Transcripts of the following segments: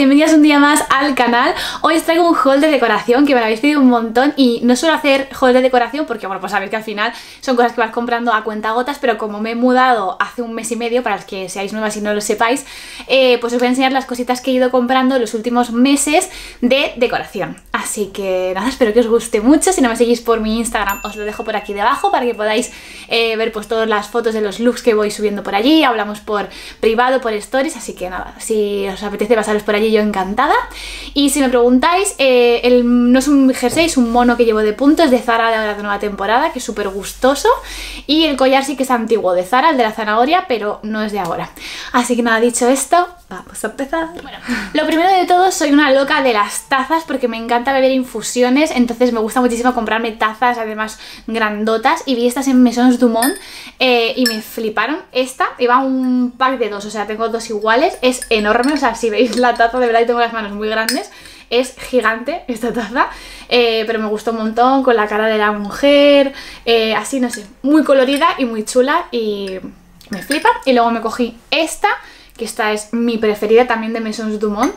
bienvenidos un día más al canal. Hoy os traigo un haul de decoración que me lo habéis pedido un montón y no suelo hacer haul de decoración porque, bueno, pues sabéis que al final son cosas que vas comprando a cuentagotas, pero como me he mudado hace un mes y medio, para los que seáis nuevas y no lo sepáis, pues os voy a enseñar las cositas que he ido comprando en los últimos meses de decoración. Así que nada, espero que os guste mucho. Si no me seguís por mi Instagram, os lo dejo por aquí debajo para que podáis ver pues todas las fotos de los looks que voy subiendo por allí. Hablamos por privado, por stories, así que nada, si os apetece pasaros por allí, yo encantada. Y si me preguntáis, no es un jersey, es un mono que llevo de punto, es de Zara de ahora de nueva temporada, que es súper gustoso. Y el collar sí que es antiguo, de Zara, el de la zanahoria, pero no es de ahora. Así que nada, dicho esto, vamos a empezar. Bueno, lo primero de todo, soy una loca de las tazas porque me encanta beber infusiones, entonces me gusta muchísimo comprarme tazas, además grandotas, y vi estas en Maisons du Monde y me fliparon. Esta iba un pack de dos, o sea, tengo dos iguales, es enorme, o sea, si veis la taza, de verdad, y tengo las manos muy grandes. Es gigante esta taza, pero me gustó un montón, con la cara de la mujer, así, no sé, muy colorida y muy chula y me flipa. Y luego me cogí esta, que esta es mi preferida también de Maisons du Monde,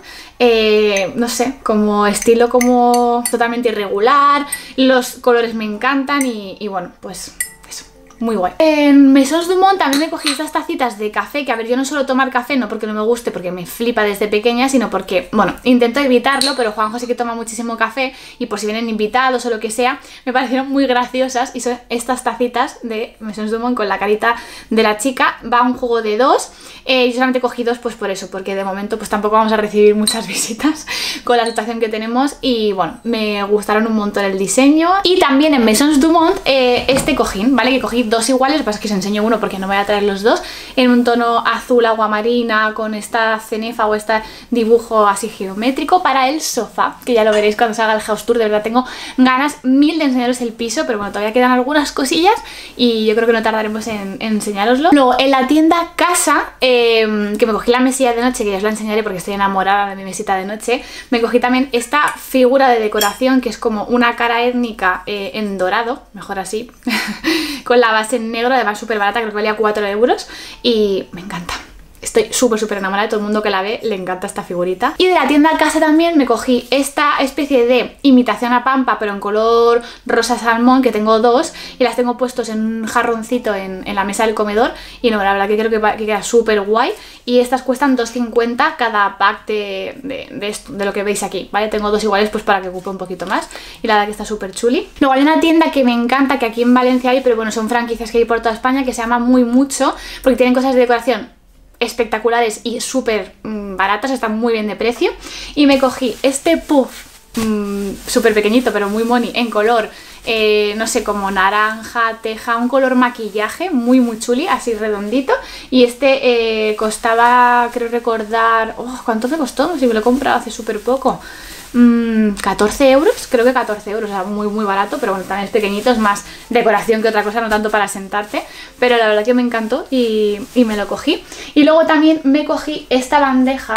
no sé, como estilo como totalmente irregular, los colores me encantan y bueno, pues eso, muy guay. En Maisons du Monde también me cogí estas tacitas de café, que a ver, yo no suelo tomar café, no porque no me guste, porque me flipa desde pequeña, sino porque, bueno, intento evitarlo, pero Juanjo sí que toma muchísimo café y por si vienen invitados o lo que sea, me parecieron muy graciosas y son estas tacitas de Maisons du Monde con la carita de la chica. Va un juego de dos, yo solamente cogí dos pues por eso, porque de momento pues tampoco vamos a recibir muchas visitas con la situación que tenemos y bueno, me gustaron un montón el diseño. Y también en Maisons du Monde este cojín, ¿vale? Que cogí dos iguales, lo que pasa es que os enseño uno porque no voy a traer los dos, en un tono azul aguamarina con esta cenefa o este dibujo así geométrico para el sofá, que ya lo veréis cuando salga el house tour. De verdad tengo ganas mil de enseñaros el piso, pero bueno, todavía quedan algunas cosillas y yo creo que no tardaremos en enseñároslo. Luego en la tienda Casa, que me cogí la mesilla de noche, que ya os la enseñaré porque estoy enamorada de mi mesita de noche, me cogí también esta figura de decoración que es como una cara étnica en dorado, mejor así, con la base en negro, además súper barata, creo que valía 4 euros y me encanta. Estoy súper enamorada de todo el mundo que la ve, le encanta esta figurita. Y de la tienda Casa también me cogí esta especie de imitación a Pampa, pero en color rosa salmón, que tengo dos, y las tengo puestos en un jarroncito en la mesa del comedor. Y no, la verdad que creo que queda súper guay. Y estas cuestan 2,50 cada pack de lo que veis aquí, ¿vale? Tengo dos iguales pues para que ocupe un poquito más. Y la verdad que está súper chuli. Luego hay una tienda que me encanta, que aquí en Valencia hay, pero bueno, son franquicias que hay por toda España, que se llama Muy Mucho, porque tienen cosas de decoración espectaculares y súper baratas, están muy bien de precio. Y me cogí este puff súper pequeñito pero muy money en color no sé, como naranja, teja, un color maquillaje muy chuli, así redondito. Y este costaba, creo recordar, ¿cuánto me costó? Si me lo he comprado hace súper poco, 14 euros, creo que 14 euros, o sea, muy barato, pero bueno, también es pequeñito, es más decoración que otra cosa, no tanto para sentarte, pero la verdad que me encantó y me lo cogí. Y luego también me cogí esta bandeja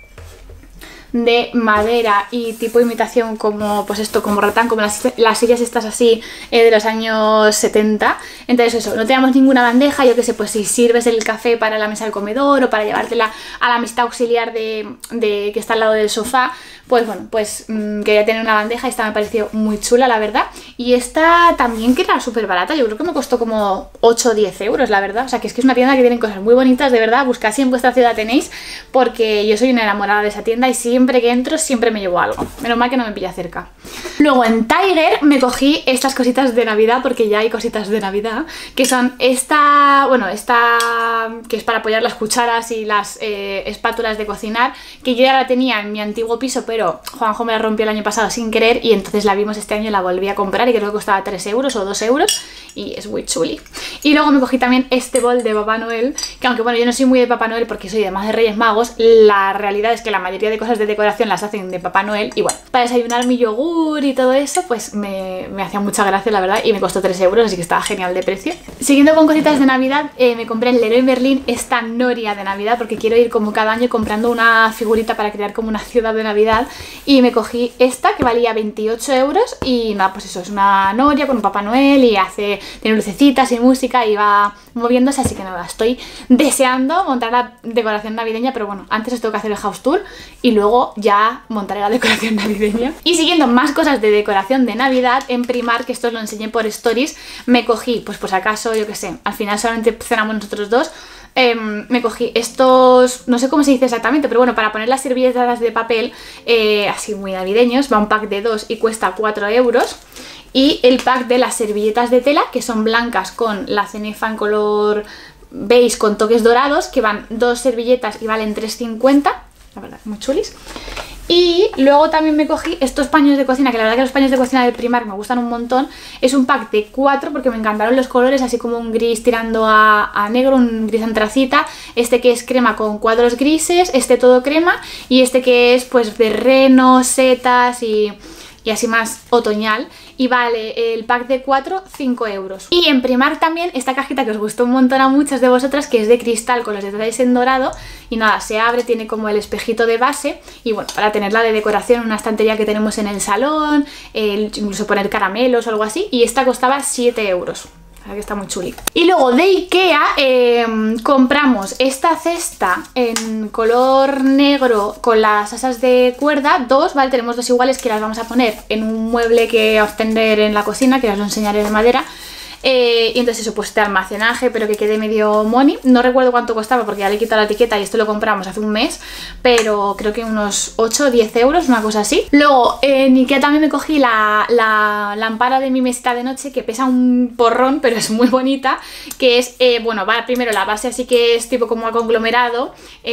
de madera y tipo imitación como, pues esto, como ratán, como las sillas estas así de los años 70. Entonces eso, no teníamos ninguna bandeja, yo que sé, pues si sirves el café para la mesa del comedor o para llevártela a la mesita auxiliar de que está al lado del sofá, pues bueno, pues quería tener una bandeja y esta me pareció muy chula, la verdad. Y esta también, que era súper barata, yo creo que me costó como 8 o 10 euros, la verdad. O sea, que es una tienda que tiene cosas muy bonitas, de verdad. Buscad si en vuestra ciudad tenéis, porque yo soy una enamorada de esa tienda y siempre que entro siempre me llevo algo. Menos mal que no me pilla cerca. Luego en Tiger me cogí estas cositas de Navidad, porque ya hay cositas de Navidad, que son esta, bueno, esta que es para apoyar las cucharas y las espátulas de cocinar, que yo ya la tenía en mi antiguo piso, pero Juanjo me la rompió el año pasado sin querer y entonces la vimos este año y la volví a comprar y creo que costaba 3 euros o 2 euros y es muy chuli. Y luego me cogí también este bol de Papá Noel, que aunque bueno, yo no soy muy de Papá Noel porque soy además de Reyes Magos, la realidad es que la mayoría de cosas de decoración las hacen de Papá Noel y bueno, para desayunar mi yogur y todo eso pues me hacía mucha gracia, la verdad, y me costó 3 euros, así que estaba genial de precio. Siguiendo con cositas de Navidad, me compré en Leroy Merlin esta noria de Navidad, porque quiero ir como cada año comprando una figurita para crear como una ciudad de Navidad, y me cogí esta que valía 28 euros y nada, pues eso, es una noria con un Papá Noel y hace tiene lucecitas y música y va moviéndose, así que nada, estoy deseando montar la decoración navideña, pero bueno, antes os tengo que hacer el house tour y luego ya montaré la decoración navideña. Y siguiendo más cosas de decoración de Navidad, en Primark, que esto os lo enseñé por stories, me cogí, pues por si acaso, yo que sé, al final solamente cenamos nosotros dos, me cogí estos, no sé cómo se dice exactamente, pero bueno, para poner las servilletas de papel, así muy navideños, va un pack de 2 y cuesta 4 euros. Y el pack de las servilletas de tela, que son blancas con la cenefa en color beige con toques dorados, que van 2 servilletas y valen 3,50, la verdad, muy chulis. Y luego también me cogí estos paños de cocina, que la verdad que los paños de cocina del Primark me gustan un montón. Es un pack de 4 porque me encantaron los colores, así como un gris tirando a negro, un gris antracita, este que es crema con cuadros grises, este todo crema y este que es pues de reno, setas y así más otoñal, y vale el pack de 4, 5 euros. Y en Primark también esta cajita que os gustó un montón a muchas de vosotras, que es de cristal con los detalles en dorado, y nada, se abre, tiene como el espejito de base, y bueno, para tenerla de decoración en una estantería que tenemos en el salón, incluso poner caramelos o algo así, y esta costaba 7 euros. Que está muy chuli. Y luego de Ikea compramos esta cesta en color negro con las asas de cuerda, 2, ¿vale? Tenemos 2 iguales que las vamos a poner en un mueble que vamos a tener en la cocina, que os lo enseñaré de madera. Y entonces eso, pues de almacenaje, pero que quede medio money. No recuerdo cuánto costaba porque ya le he quitado la etiqueta y esto lo compramos hace un mes, pero creo que unos 8 o 10 euros, una cosa así. Luego en Ikea también me cogí la lámpara de mi mesita de noche, que pesa un porrón, pero es muy bonita, que es, bueno, va primero la base, así que es tipo como a conglomerado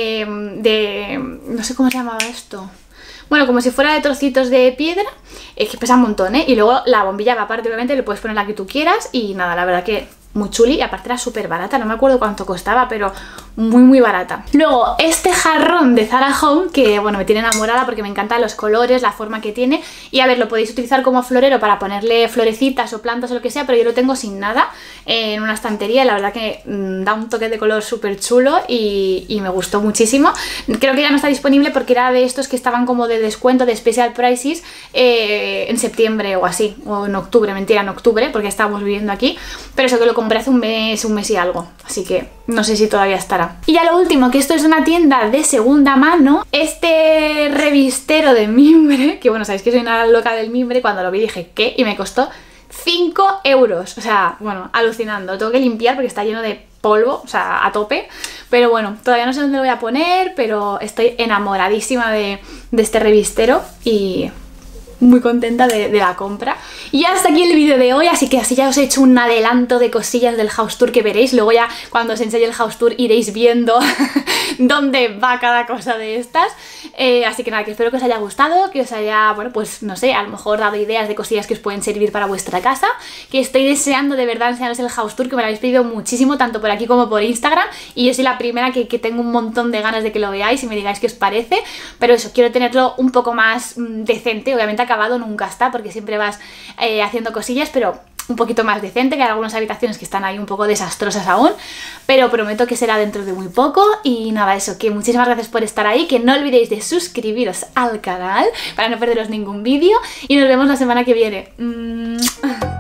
no sé cómo se llamaba esto. Bueno, como si fuera de trocitos de piedra, que pesa un montón, ¿eh? Y luego la bombilla va aparte, obviamente, le puedes poner la que tú quieras y nada, la verdad que muy chuli, y aparte era súper barata, no me acuerdo cuánto costaba, pero muy barata. Luego este jarrón de Zara Home, que bueno, me tiene enamorada porque me encantan los colores, la forma que tiene, y a ver, lo podéis utilizar como florero para ponerle florecitas o plantas o lo que sea, pero yo lo tengo sin nada en una estantería y la verdad que da un toque de color súper chulo y me gustó muchísimo. Creo que ya no está disponible porque era de estos que estaban como de descuento, de special prices, en septiembre o así, o en octubre, mentira, en octubre, porque estábamos viviendo aquí, pero eso que lo compré hace un mes y algo, así que no sé si todavía estará. Y ya lo último, que esto es una tienda de segunda mano, este revistero de mimbre, que bueno, sabéis que soy una loca del mimbre, cuando lo vi dije, ¿qué? Y me costó 5 euros, o sea, bueno, alucinando. Lo tengo que limpiar porque está lleno de polvo, o sea, a tope, pero bueno, todavía no sé dónde lo voy a poner, pero estoy enamoradísima de este revistero y muy contenta de la compra. Y hasta aquí el vídeo de hoy, así que así ya os he hecho un adelanto de cosillas del house tour que veréis. Luego ya cuando os enseñe el house tour iréis viendo dónde va cada cosa de estas. Así que nada, que espero que os haya gustado, que os haya, bueno, pues no sé, a lo mejor dado ideas de cosillas que os pueden servir para vuestra casa. Que estoy deseando de verdad enseñaros el house tour, que me lo habéis pedido muchísimo, tanto por aquí como por Instagram. Y yo soy la primera que tengo un montón de ganas de que lo veáis y me digáis qué os parece. Pero eso, quiero tenerlo un poco más decente, obviamente acabado nunca está, porque siempre vas haciendo cosillas, pero un poquito más decente, que hay algunas habitaciones que están ahí un poco desastrosas aún, pero prometo que será dentro de muy poco. Y nada, eso, que muchísimas gracias por estar ahí, que no olvidéis de suscribiros al canal para no perderos ningún vídeo y nos vemos la semana que viene.